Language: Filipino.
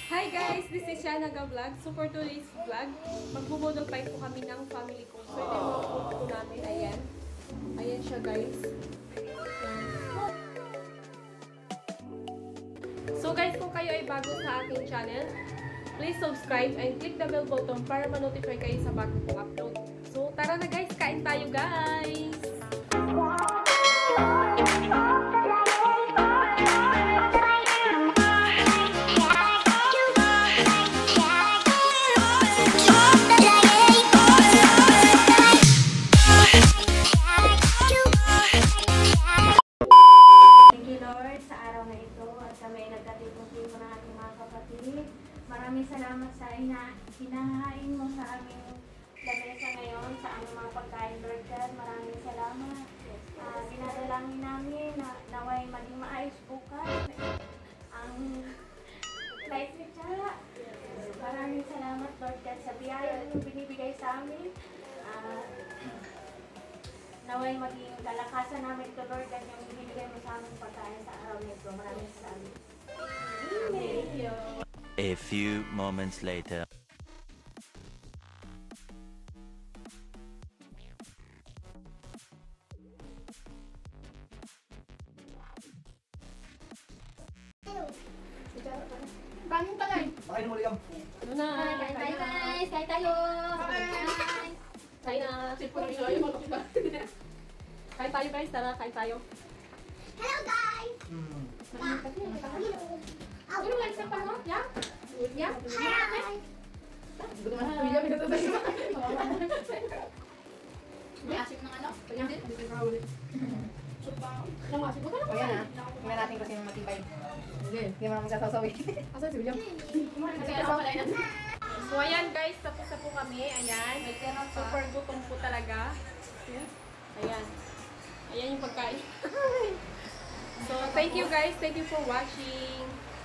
Hi guys, this is Shanaga Vlog. So for today's vlog, magbubudol fight po kami ng family ko. So ito yung mga food po namin. Ayan. Ayan siya guys. Ayan. So guys, kung kayo ay bago sa aking channel, please subscribe and click the bell button para ma-notify kayo sa bago kong upload. So tara na guys, kain tayo guys! Maraming salamat sa hinahain mo sa aming lamesa ngayon, sa aming mga pagkain, Lord God. Maraming salamat. Dinadalangin namin na naway maging maayos bukas ang flight ni Chara. Maraming salamat, Lord God, sa biyaya yung binibigay sa amin. Naway maging kalakasan namin ito, Lord God, yung binibigay mo sa aming pagkain sa araw nito. Maraming salamat. Thank you. A few moments later. Kanin ka lang. Pakain mo ulit Ano na? Kain tayo guys! Kain tayo! Kain na. Kain tayo guys, tara, kain tayo. Hello guys! Ano lang sa pano? Yeah? Yeah? Hi! May asim ng ano? Pagandit? Anong asin ko? O yan tingnan natin kasi yung matibay. Hindi mo na magsasasawi. Asan si William? Kasi ano pala yun? So ayan guys, tapos na po kami. Ayan. Super gutom po talaga. Ayan. Ayan yung pagkain. So thank you guys. Thank you for watching.